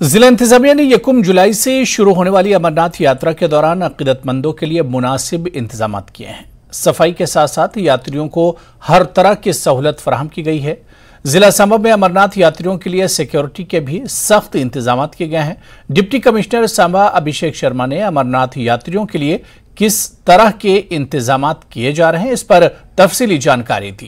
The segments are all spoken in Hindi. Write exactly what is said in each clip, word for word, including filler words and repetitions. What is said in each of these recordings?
जिला इंतजामिया ने यकम जुलाई से शुरू होने वाली अमरनाथ यात्रा के दौरान अकीदतमंदों के लिए मुनासिब इंतजाम किए हैं। सफाई के साथ साथ यात्रियों को हर तरह की सहूलत फराहम की गई है। जिला सांबा में अमरनाथ यात्रियों के लिए सिक्योरिटी के भी सख्त इंतजाम किए गए हैं। डिप्टी कमिश्नर सांबा अभिषेक शर्मा ने अमरनाथ यात्रियों के लिए किस तरह के इंतजाम किए जा रहे हैं, इस पर तफसीली जानकारी दी।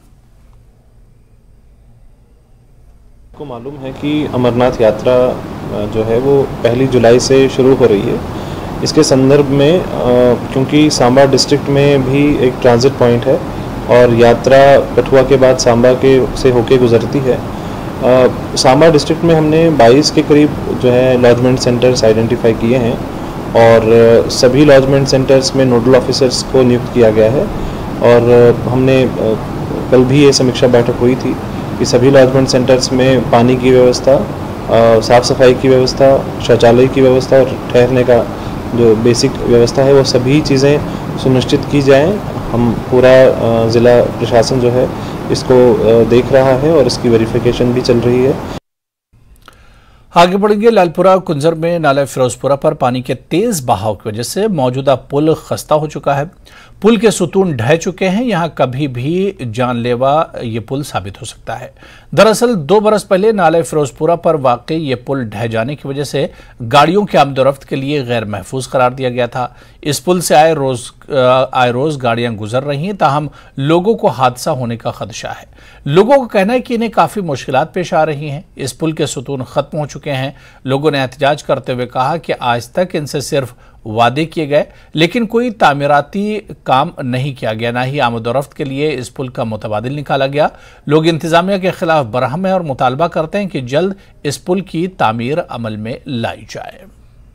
को मालूम है कि अमरनाथ यात्रा जो है वो पहली जुलाई से शुरू हो रही है। इसके संदर्भ में क्योंकि सांबा डिस्ट्रिक्ट में भी एक ट्रांजिट पॉइंट है और यात्रा कठुआ के बाद सांबा के से होके गुजरती है। सांबा डिस्ट्रिक्ट में हमने बाईस के करीब जो है लॉजमेंट सेंटर्स आइडेंटिफाई किए हैं और सभी लॉजमेंट सेंटर्स में नोडल ऑफिसर्स को नियुक्त किया गया है। और हमने कल भी ये समीक्षा बैठक हुई थी कि सभी लॉजमेंट सेंटर्स में पानी की व्यवस्था, साफ़ सफाई की व्यवस्था, शौचालय की व्यवस्था और ठहरने का जो बेसिक व्यवस्था है वो सभी चीज़ें सुनिश्चित की जाएं। हम पूरा ज़िला प्रशासन जो है इसको देख रहा है और इसकी वेरिफिकेशन भी चल रही है। आगे बढ़ेंगे। लालपुरा कुंजर में नाला फिरोजपुरा पर पानी के तेज बहाव की वजह से मौजूदा पुल खस्ता हो चुका है। पुल के सुतून ढह चुके हैं। यहां कभी भी जानलेवा ये पुल साबित हो सकता है। दरअसल दो बरस पहले नाला फिरोजपुरा पर वाकई ये पुल ढह जाने की वजह से गाड़ियों के आमदोरफ्त के लिए गैर महफूज करार दिया गया था। इस पुल से आए रोज आए रोज गाड़ियां गुजर रही हैं, ताहम लोगों को हादसा होने का खदशा है। लोगों का कहना है कि इन्हें काफी मुश्किलात पेश आ रही हैं। इस पुल के सुतून खत्म हो चुके हैं। लोगों ने एहतजाज करते हुए कहा कि आज तक इनसे सिर्फ वादे किए गए, लेकिन कोई तामीराती काम नहीं किया गया, ना ही आमदोरफ्त के लिए इस पुल का मुतबादिल निकाला गया। लोग इंतजामिया के खिलाफ बरहम है और मुतालबा करते हैं कि जल्द इस पुल की तामीर अमल में लाई जाए।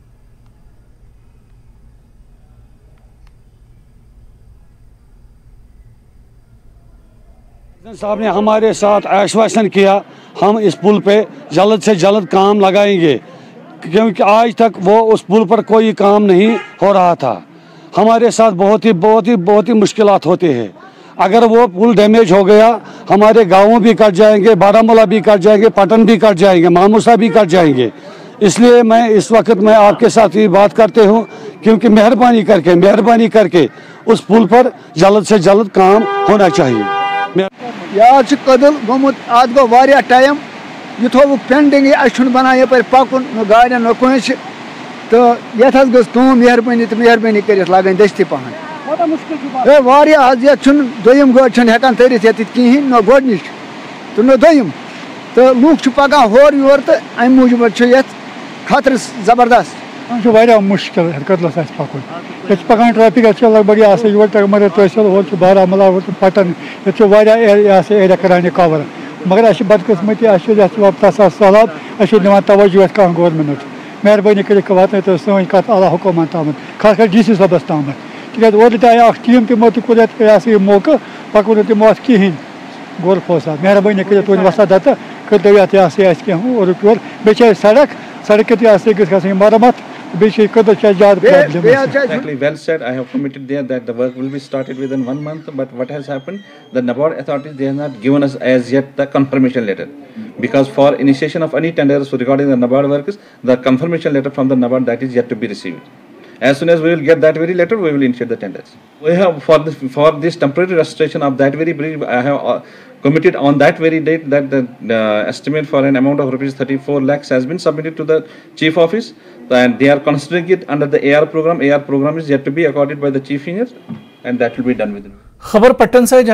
साहब ने हमारे साथ आश्वासन किया, हम इस पुल पे जल्द से जल्द काम लगाएंगे, क्योंकि आज तक वो उस पुल पर कोई काम नहीं हो रहा था। हमारे साथ बहुत ही बहुत ही बहुत ही मुश्किलात होते हैं। अगर वो पुल डैमेज हो गया, हमारे गाँव भी कट जाएंगे, बारामूला भी कट जाएंगे, पटन भी कट जाएंगे, मामूसा भी कट जाएंगे। इसलिए मैं इस वक्त मैं आपके साथ ही बात करते हूँ, क्योंकि मेहरबानी करके मेहरबानी करके उस पुल पर जल्द से जल्द काम होना चाहिए। याद कदल गोमुत आज गो वारिया टाइम ये थो पेंडिंग अच्छे बना ये पर पकुन न गाड़िया न कह तो ये गम मेहरबानी तो मेहरबानी कर लगन दस्ती पहन वारिया आज ये दोयम गाड़ हेकान तरित ये कहें न गोडनिच तो न दोयम तो लूक पकान होर योर तो अम मूजूब ये खतर जबरदस्त मुश्किल कदलस पकुन ये पकान ट्रैफिक लग भग योर तमर तहसील वो बारामूला वो पटन ये एरिया करान कवर, मगर अ बदकिस्मती असा सैलाब अ तवज्जो कह गवर्नमेंट मेहरबानी कर वात तो सन कत आला हुकूमत तम खास कर डी सी साहबस तम तक वो आया टीम तमो तुल ये मौका पकुन तमो कहें गोर फोसा मेहरबानी कर तुम वसादत कर दो कह और बे सड़क सड़क गई मरम्मत Exactly, well said. I have committed there that the work will be started within one month. But what has happened? The NABARD authorities, they have not given us as yet the confirmation letter, because for initiation of any tenders regarding the NABARD works, the confirmation letter from the NABARD that is yet to be received. As soon as we will get that very letter, we will initiate the tenders. We have for this for this temporary restoration of that very bridge, I have uh, committed on that very date that the uh, estimate for an amount of rupees thirty-four lakhs has been submitted to the chief office, and they are considering it under the A R program. A R program is yet to be accorded by the chief engineer, and that will be done within. खबर पट्टन से